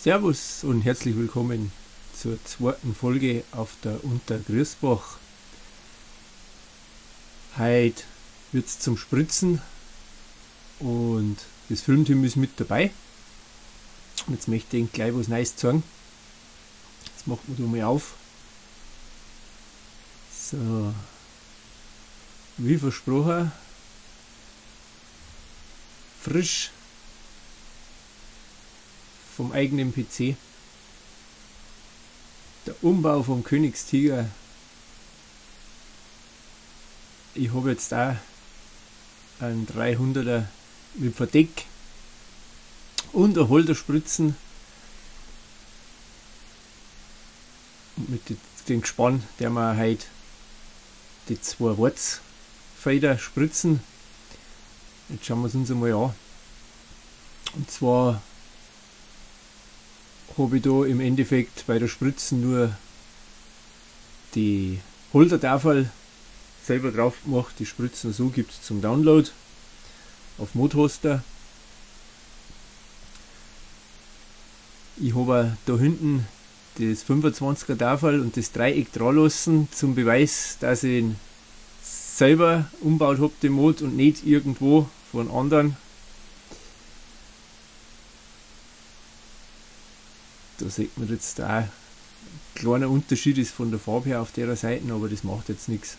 Servus und herzlich willkommen zur zweiten Folge auf der Untergrüßbach. Heute wird es zum Spritzen und das Filmteam ist mit dabei. Und jetzt möchte ich gleich was Neues zeigen. Jetzt machen wir da mal auf. So, wie versprochen, frisch vom eigenen PC. Der Umbau vom Königstiger. Ich habe jetzt auch einen 300er mit Verdeck und ein Holderspritzen und mit dem Gespann, der wir heute die zwei Warzfeder spritzen. Jetzt schauen wir es uns einmal an. Und zwar habe ich da im Endeffekt bei der Spritzen nur die Holdertafel selber drauf gemacht. Die Spritzen so gibt es zum Download auf Modhoster. Ich habe da hinten das 25er Tafel und das Dreieck dran lassen zum Beweis, dass ich ihn selber umgebaut habe, den Mod, und nicht irgendwo von anderen. Da sieht man jetzt auch, ein kleiner Unterschied ist von der Farbe her auf der Seite, aber das macht jetzt nichts.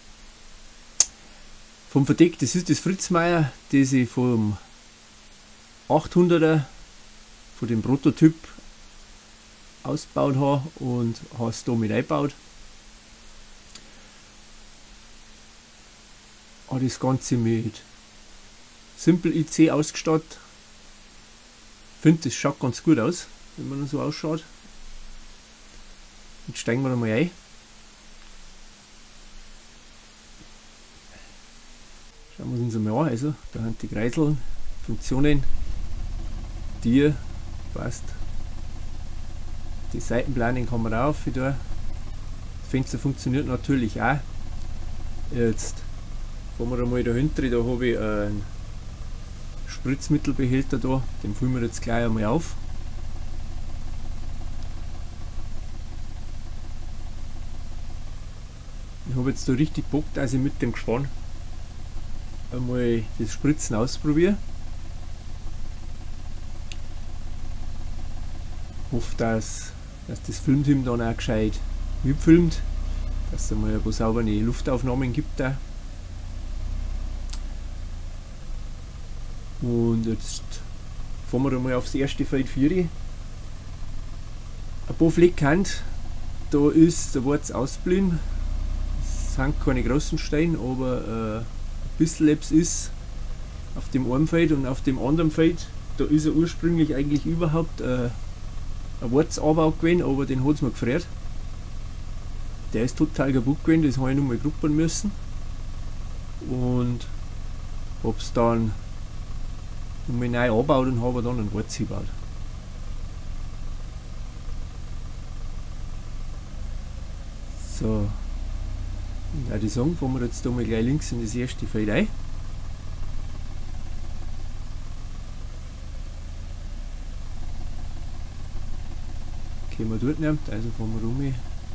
Vom Verdeck, das ist das Fritzmeier, das ich vom 800er, von dem Prototyp ausgebaut habe und habe es da mit eingebaut. Habe das Ganze mit Simple IC ausgestattet. Ich finde, das schaut ganz gut aus, wenn man so ausschaut. Jetzt steigen wir mal ein. Schauen wir uns einmal an. Also, da sind die Kreiseln, Funktionen, die passt. Die Seitenplanen kann man auch wieder. Das Fenster funktioniert natürlich auch. Jetzt fahren wir einmal dahinter. Da habe ich einen Spritzmittelbehälter da. Den füllen wir jetzt gleich einmal auf. Ich habe jetzt da richtig Bock, dass ich mit dem Gespann einmal das Spritzen ausprobiere. Hoffe, dass das Filmteam dann auch gescheit mitfilmt, dass es einmal ein paar saubere Luftaufnahmen gibt. Auch. Und jetzt fahren wir einmal aufs erste Feld 4. Ein paar Flecken, da ist der Warz ausgeblieben. Es sind keine großen Steine, aber ein bisschen etwas ist auf dem einen Feld, und auf dem anderen Feld, da ist er ursprünglich eigentlich überhaupt ein Warzenanbau gewesen, aber den hat es mir gefriert. Der ist total kaputt gewesen, das habe ich nochmal gruppern müssen. Und habe es dann nochmal neu angebaut und habe dann einen Warz gebaut. So. Und auch die sagen, fahren wir jetzt da mal gleich links in das erste Feld ein. Gehen wir dort nicht, also fahren wir rum.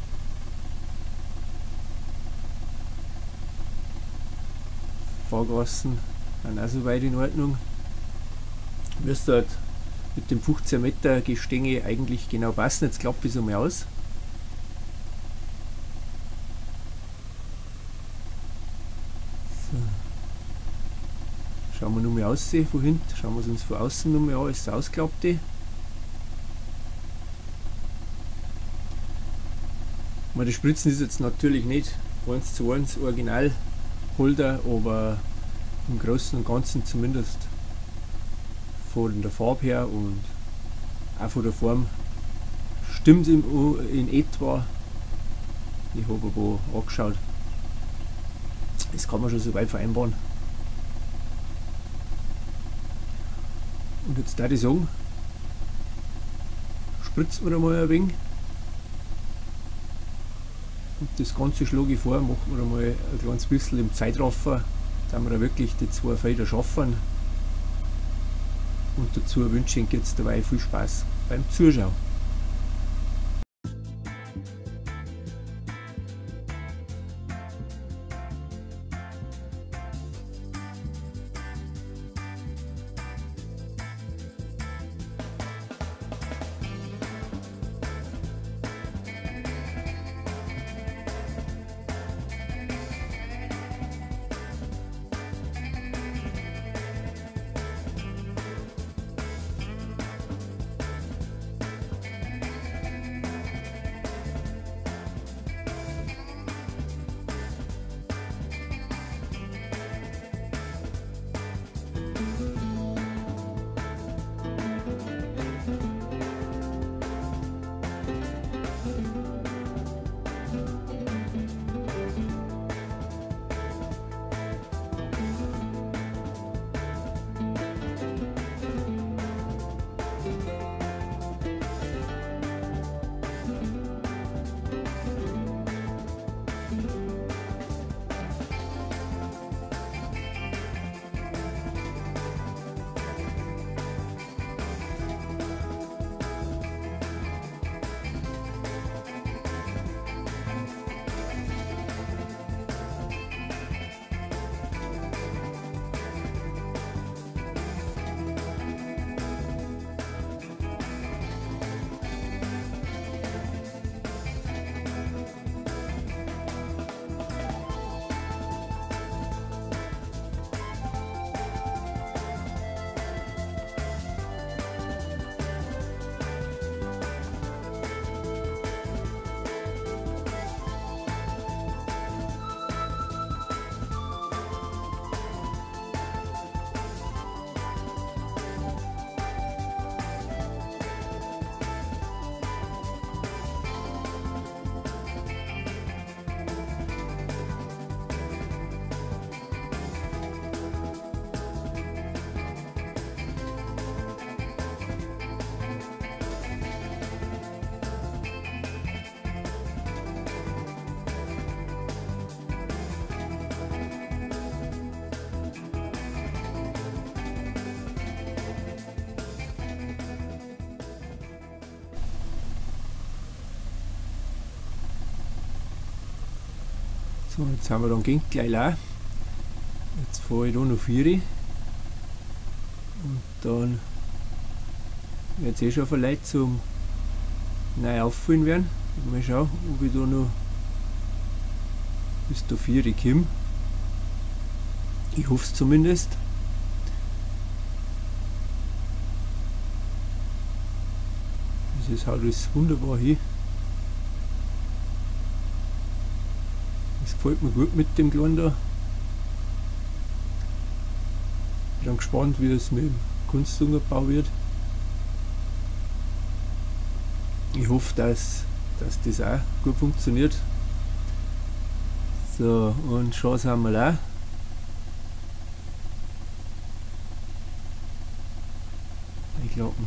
Fahrgassen sind auch soweit in Ordnung. Müsste halt mit dem 15 Meter Gestänge eigentlich genau passen. Jetzt klappe ich es einmal aus. Schauen wir nochmal aussehen von hinten, schauen wir es uns von außen nochmal an, ist es ausgeklappt. Die Spritzen ist jetzt natürlich nicht 1:1 Originalholder, aber im Großen und Ganzen zumindest von der Farbe her und auch von der Form stimmt in etwa. Ich habe ein paar angeschaut. Das kann man schon so weit vereinbaren. Und jetzt darf ich sagen, spritzen wir einmal ein wenig. Und das Ganze schlage ich vor, machen wir einmal ein kleines bisschen im Zeitraffer, dass wir wirklich die 2 Felder schaffen. Und dazu wünsche ich Ihnen jetzt dabei viel Spaß beim Zuschauen. So, jetzt haben wir dann gleich leer. Jetzt fahre ich da noch 4 und dann wird es eh schon vielleicht zum neu auffüllen werden. Mal schauen, ob ich da noch bis da 4 komme. Ich hoffe es zumindest. Das haut alles wunderbar hin. Das gefällt mir gut mit dem Kleinen da. Ich bin gespannt, wie es mit dem Kunstunterbau wird. Ich hoffe, dass das auch gut funktioniert. So, und schon sind wir auch. Ich glaube,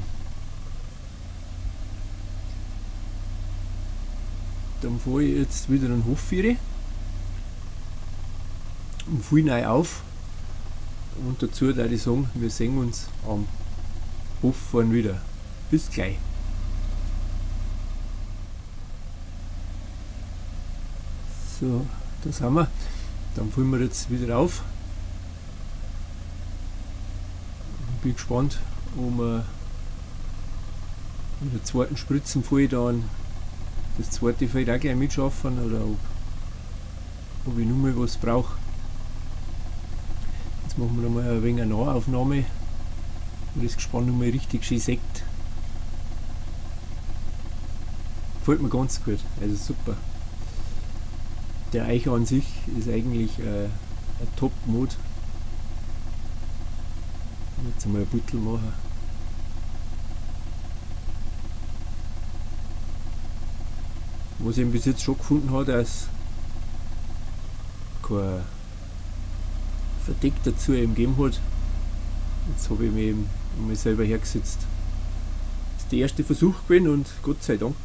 dann fahre ich jetzt wieder einen Hof und viel neu auf. Und dazu würde ich sagen, wir sehen uns am Hoffahren wieder. Bis gleich. So, da sind wir. Dann fahren wir jetzt wieder auf. Ich bin gespannt, ob wir in der zweiten Spritzenfall dann das zweite Feld auch gleich mitschaffen oder ob ich nur mal was brauche. Jetzt machen wir noch mal ein wenig eine Nahaufnahme, wo das Gespann noch mal richtig schön sägt. Gefällt mir ganz gut, also super. Der Eicher an sich ist eigentlich ein Top-Mod. Jetzt einmal ein Büttel machen. Was ich bis jetzt schon gefunden habe, dass kein Verdeck dazu eben gegeben hat. Jetzt habe ich mich eben einmal selber hergesetzt. Das ist der erste Versuch gewesen und Gott sei Dank,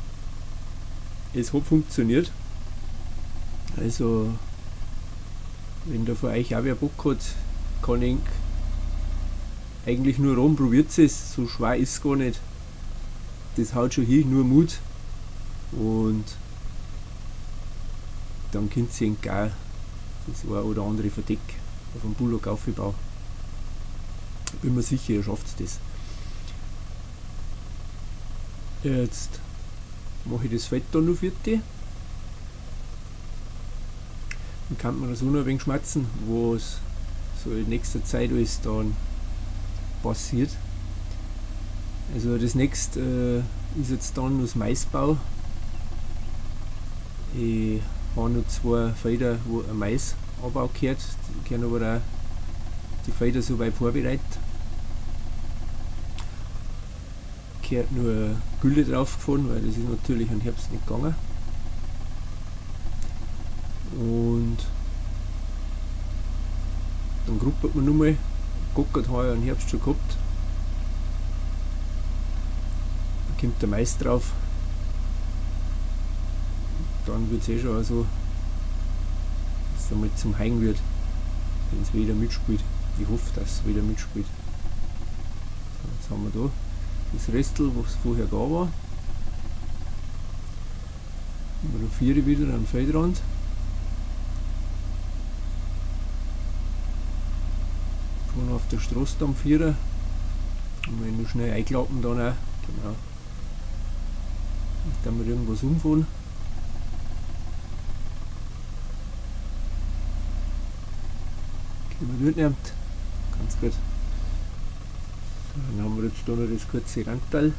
es hat funktioniert. Also, wenn da von euch auch wer Bock hat, kann ich eigentlich nur ran, probiert es, so schwer ist es gar nicht. Das haut schon hin, nur Mut. Und dann könnt ihr gar das ein oder andere Verdeck auf dem Bullock aufbauen. Bin mir sicher, ihr schafft das. Jetzt mache ich das Fett da noch fertig. Dann kann man das auch noch ein wenig schmatzen, was so in nächster Zeit alles dann passiert. Also das nächste ist jetzt dann das Maisbau. Ich habe noch 2 Felder, wo ein Maisanbau gehört, die können aber auch die Felder so weit vorbereitet. Gehört nur Gülle drauf gefahren, weil das ist natürlich im Herbst nicht gegangen. Und dann gruppert man nochmal, Gockert habe ich im Herbst schon gehabt. Dann kommt der Mais drauf. Dann wird es eh schon so, dass es einmal zum Heigen wird, wenn es wieder mitspielt. Ich hoffe, dass es wieder mitspielt. So, jetzt haben wir da das Restel, was vorher da war. Haben wir da 4 wieder am Feldrand. Fahren auf der Straße am 4er. Und wenn wir schnell einklappen dann auch. Genau. Jetzt können wir irgendwas umfahren. Wenn man durchnimmt, ganz gut. So, dann haben wir jetzt da noch das kurze Randteil.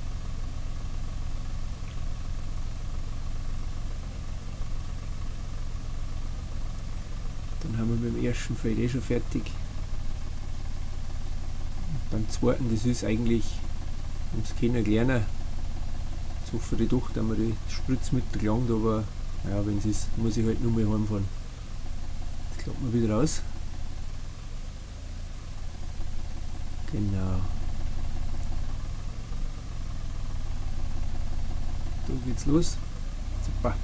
Dann haben wir mit dem ersten Feld eh schon fertig. Und beim zweiten, das ist eigentlich, um es kennenzulernen, so für die doch, dass man die Spritzmittel gelangt, aber ja, wenn es ist, muss ich halt nur mal heimfahren. Jetzt klappt man wieder raus. Genau. Da geht's los. Super.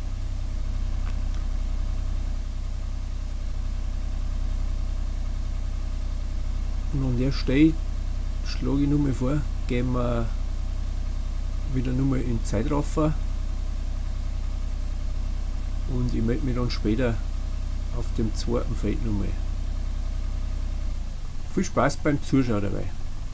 Und an der Stelle schlage ich nur mal vor, gehen wir wieder nur mal in Zeitraffer und ich melde mich dann später auf dem zweiten Feld nochmal. Viel Spaß beim Zuschauen dabei.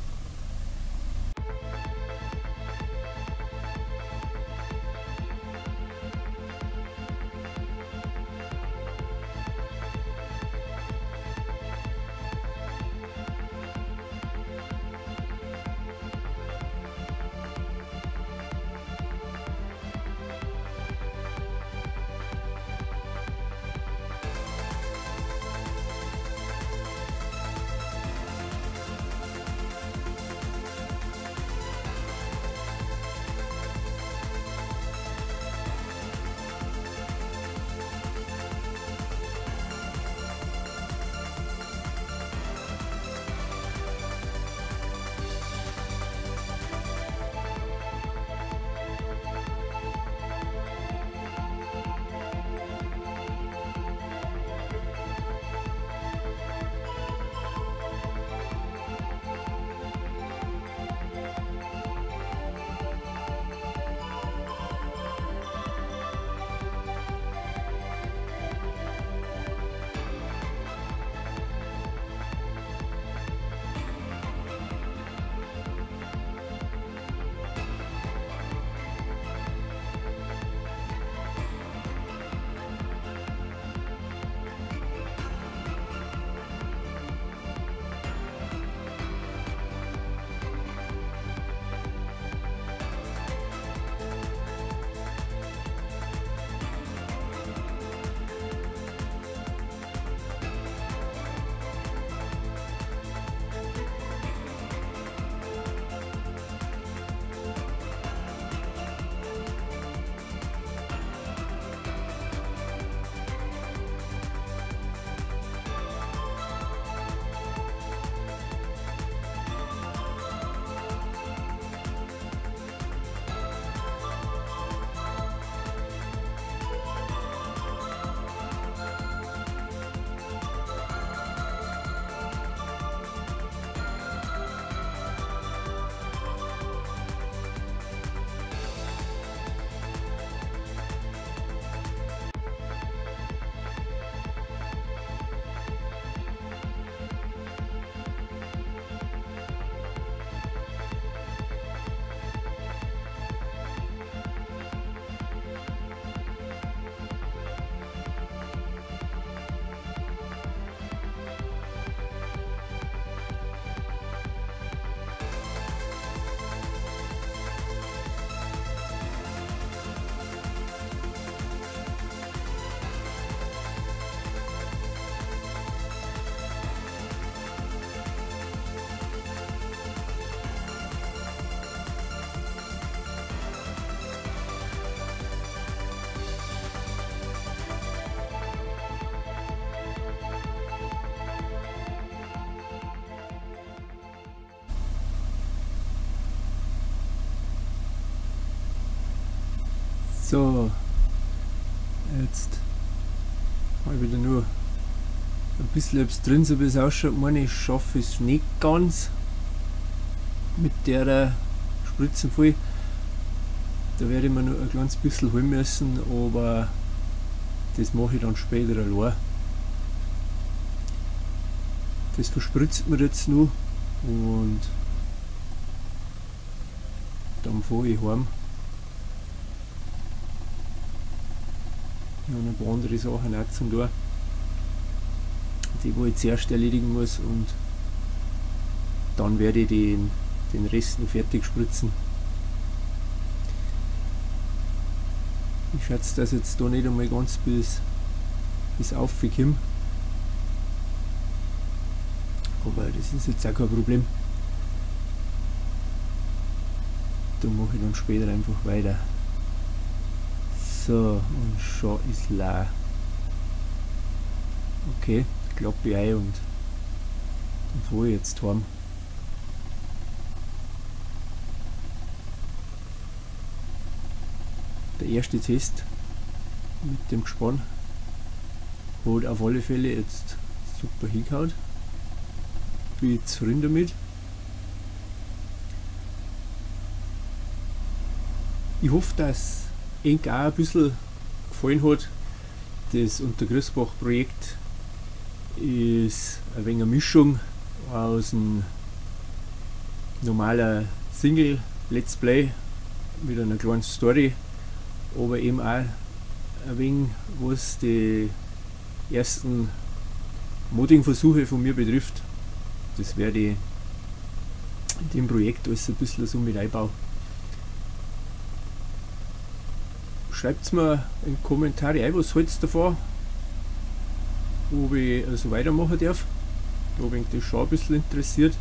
So, jetzt habe ich wieder nur ein bisschen etwas drin, so wie es ausschaut. Ich schaffe es nicht ganz mit der Spritzen voll. Da werde ich mir noch ein kleines bisschen holen müssen, aber das mache ich dann später allein. Das verspritzt mir jetzt noch und dann fahre ich heim. Ich habe ein paar andere Sachen auch zum tun, die wo ich zuerst erledigen muss, und dann werde ich den Rest noch fertig spritzen. Ich schätze, dass jetzt da nicht einmal ganz bis aufgekommen, aber das ist jetzt auch kein Problem. Da mache ich dann später einfach weiter. So, und schon ist leer. Okay, klappe ich ein und dann fahre ich jetzt heim. Der erste Test mit dem Gespann hat auf alle Fälle jetzt super hingehauen. Bin zufrieden damit. Ich hoffe, dass euch auch ein bisschen gefallen hat, Das Untergrüßbach-Projekt ist ein wenig eine Mischung aus einem normaler Single-Let's Play mit einer kleinen Story, aber eben auch ein wenig, was die ersten Modding-Versuche von mir betrifft. Das werde ich in dem Projekt alles ein bisschen so mit einbauen. Schreibt mir in die Kommentare ein, was haltet ihr davon, ob ich so weitermachen darf. Da bin ich das schon ein bisschen interessiert.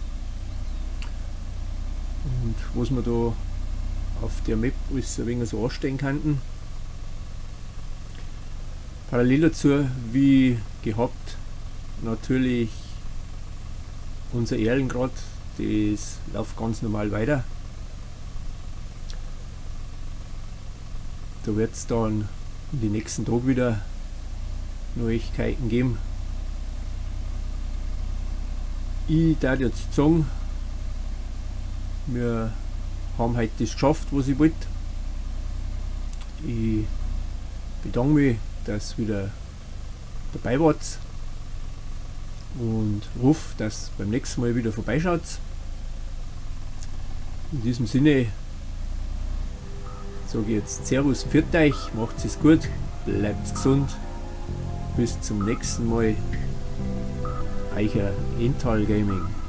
Und was wir da auf der Map alles ein wenig so anstellen könnten. Parallel dazu, wie gehabt, natürlich unser Ehrengrad, das läuft ganz normal weiter. Da wird es dann in den nächsten Tagen wieder Neuigkeiten geben. Ich darf jetzt sagen, wir haben heute das geschafft, was ich wollte. Ich bedanke mich, dass ihr wieder dabei wart und hoffe, dass ihr beim nächsten Mal wieder vorbeischaut. In diesem Sinne sage ich jetzt Servus, pfiat euch, macht es gut, bleibt gesund, bis zum nächsten Mal, euer Intal Gaming.